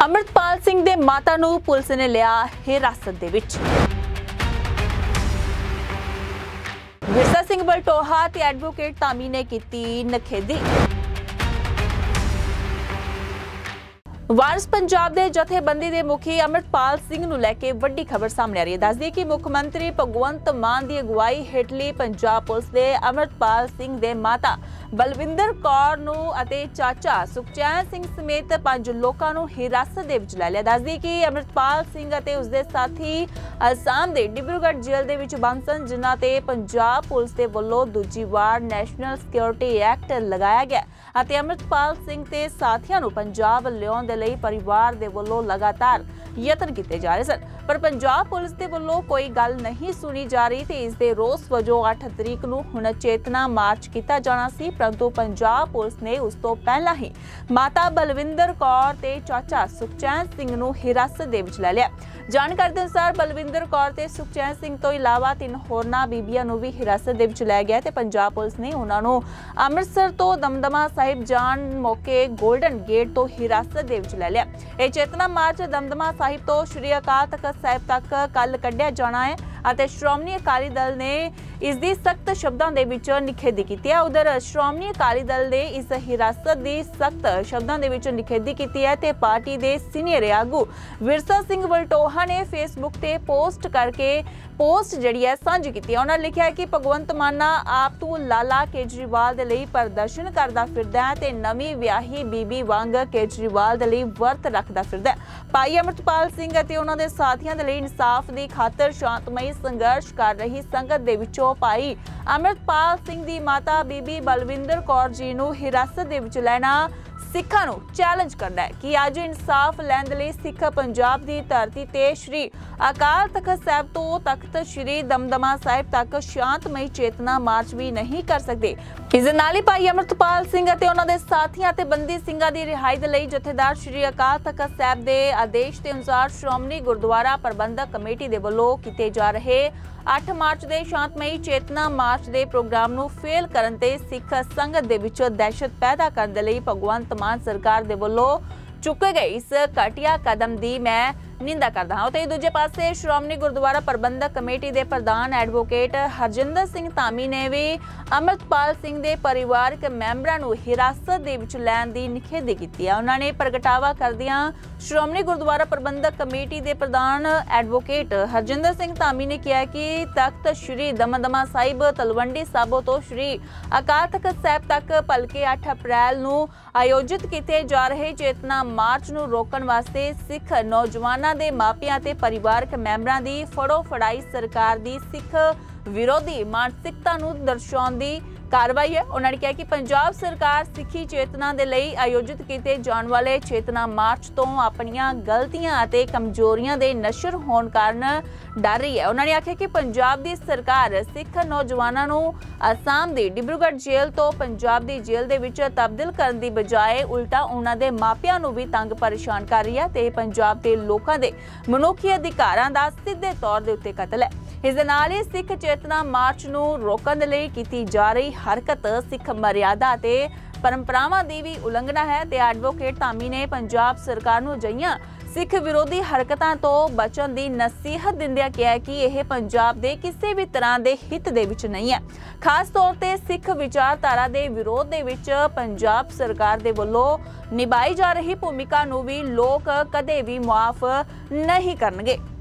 अमृतपाल सिंह दे माता नूं पुलिस ने लिया हिरासत दे विच। विरसा सिंह बलटोहा ते एडवोकेट धामी ने कीती नखेदी। वारिस पंजाब दे जथेबंदी दे मुखी अमृतपाल सिंह नूं लैके वड्डी खबर सामने आ रही है। दस दी कि मुख मंत्री भगवंत मान की अगुवाई हेठली पंजाब पुलिस ने अमृतपाल सिंह दे माता बलविंदर कौर नूं अते चाचा सुखचैन सिंह समेत 5 लोकां नूं हिरासत दे विच लै लिया। दस दी कि अमृतपाल सिंह अते उसदे साथी असम दे डिब्रूगढ़ जेल दे विच बंद सन, जिन्हां ते पंजाब पुलिस दे वल्लों दूजी वार नैशनल सिक्योरिटी एक्ट लगाया गया अते अमृतपाल सिंह ते साथियां नूं पंजाब लियाउण दे लई परिवार दे वल्लों लगातार यतन किए जा रहे सन, पर पंजाब पुलिस दे वल्लों कोई गल नहीं सुनी जा रही ते इस दे रोस वजों 8 तरीक नूं हुण चेतना मार्च किया जाना सी, परंतु पंजाब पुलिस ने उस तो पहला ही माता बलविंदर कौर ते चाचा सुखचैन सिंह नूं हिरासत दे विच लै लिया। जानकारी के अनुसार बलविंदर कौर ते सुखचैन सिंह तो इलावा 3 होरनां बीबियां नूं भी हिरासत दे विच लै गया ते पंजाब पुलिस ने उन्हां नूं अमृतसर तो दमदमा साहिब जाण मौके गोल्डन गेट तो हिरासत दे विच लै लिया। यह चेतना मार्च दमदमा साहिब तो श्री अकाल तख्त साहिब तक कल कढ़िया जाना है ਅਤੇ ਸ਼੍ਰੋਮਣੀ ਅਕਾਲੀ ਦਲ ਨੇ ਇਸ ਦੀ ਸਖਤ ਸ਼ਬਦਾਂ ਦੇ ਵਿੱਚ ਨਿਖੇਧੀ ਕੀਤੀ ਹੈ। ਉਧਰ ਸ਼੍ਰੋਮਣੀ ਅਕਾਲੀ ਦਲ ਨੇ ਇਸ ਹਿਰਾਸਤ ਦੀ ਸਖਤ ਸ਼ਬਦਾਂ ਦੇ ਵਿੱਚ ਨਿਖੇਧੀ ਕੀਤੀ ਹੈ ਤੇ ਪਾਰਟੀ ਦੇ ਸੀਨੀਅਰ ਆਗੂ ਵਿਰਸਾ ਸਿੰਘ ਬਲਟੋਹਾ ਨੇ ਫੇਸਬੁੱਕ ਤੇ ਪੋਸਟ ਕਰਕੇ पोस्ट जिहड़ी है सांझी कीती। उन्होंने लिखा है कि भगवंत माना आप तू लाला केजरीवाल दे लई प्रदर्शन करदा फिरदा है ते नवीं विआही बीबी वांग केजरीवाल दे लई वर्त रखदा फिरदा है। भाई अमृतपाल सिंह अते उन्हां दे साथियां दे लई इंसाफ दी खातर शांतमई संघर्ष कर रही संगत दे विचों भाई अमृतपाल सिंह दी माता बीबी बलविंदर कौर जी नूं हिरासत दे विच लैना सिखां नूं चैलेंज करदा है कि अज इंसाफ लैण दे लई सिख पंजाब दी धरती ते श्री अकाल तख्त साहिब तो तख्त श्री दमदमा साहिब तक शांतमई चेतना मार्च भी नहीं कर सकते। इस नाल ही भाई अमृतपाल सिंह अते उन्हां दे साथियां ते बंदी ਸਿੰਘਾਂ दी रिहाई दे लई जथेदार श्री अकाल तख्त साहिब दे आदेश के अनुसार श्रोमणी गुरुद्वारा प्रबंधक कमेटी दे वल्लों कीते जा रहे 8 मार्च ਦੇ ਸ਼ਾਂਤਮਈ ਚੇਤਨਾ ਮਾਰਚ ਦੇ ਪ੍ਰੋਗਰਾਮ ਨੂੰ ਫੇਲ ਕਰਨ ਤੇ ਸਿੱਖ ਸੰਗਤ ਦੇ ਵਿੱਚ ਦਹਿਸ਼ਤ ਪੈਦਾ ਕਰਨ ਦੇ ਲਈ ਭਗਵੰਤ ਮਾਨ ਸਰਕਾਰ ਦੇ ਵੱਲੋਂ ਚੁੱਕੇ ਗਏ ਇਸ ਘਟੀਆ ਕਦਮ ਦੀ ਮੈਂ निंदा करदा हां। ते दूजे पासे श्रोमणी गुरुद्वारा प्रबंधक कमेटी के प्रधान एडवोकेट हरजिंदर सिंह धामी ने भी अमृतपाल सिंह के परिवारक मैंबरां नूं हिरासत दे विच लैण दी निखेधी कीती है। उन्होंने प्रगटावा करदियां श्रोमणी गुरुद्वारा प्रबंधक कमेटी के प्रधान एडवोकेट हरजिंदर सिंह धामी ने कहा कि तख्त श्री दमदमा साहिब तलवंडी साबो तो श्री अकाल तख्त साहिब तक भलके 8 अप्रैल नूं आयोजित किए जा रहे चेतना मार्च नूं रोकण वास्ते सिख नौजवानां दे मापियां ते परिवारक मैंबरां दी फड़ो फड़ाई सरकार दी सिख विरोधी मानसिकता नूं दर्शाउण दी कार्रवाई है। उन्होंने कहा कि पंजाब सरकार सिखी चेतना दे लई आयोजित किए जाने वाले चेतना मार्च तो अपनियां गलतियां अते कमजोरियां दे नशर होने कारण डर रही है। उन्होंने आख्या कि पंजाब दी सरकार सिख नौजवानां नूं असम दी डिब्रूगढ़ जेल तो पंजाब दी जेल दे विच तब्दील करन दी बजाए उल्टा उन्हां दे मापियां नूं भी तंग परेशान कर रही है ते पंजाब दे लोकां दे मनुखी अधिकारां दा सिद्धे तौर दे उत्ते कतल है। इस दे नाल ही सिख चेतना मार्च नूं रोकण दे लई कीती जा रही हरकत सिख मर्यादा ते परंपरावां दी भी उलंघना है ते एडवोकेट धामी ने पंजाब सरकार नूं अजिहियां सिख विरोधी हरकतां तो बचण दी नसीहत दिंदिआं कहा कि यह पंजाब दे किसी भी तरह दे हित दे विच नहीं है। खास तौर ते सिख विचारधारा दे विरोध दे विच पंजाब सरकार दे वल्लों निभाई जा रही भूमिका नूं भी लोक कदे भी मुआफ नहीं करनगे।